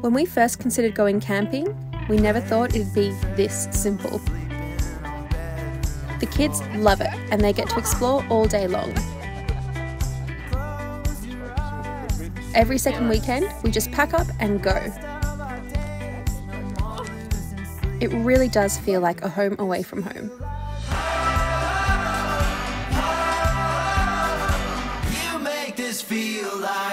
When we first considered going camping, we never thought it'd be this simple. The kids love it and they get to explore all day long. Every second weekend, we just pack up and go. It really does feel like a home away from home. You make this feel like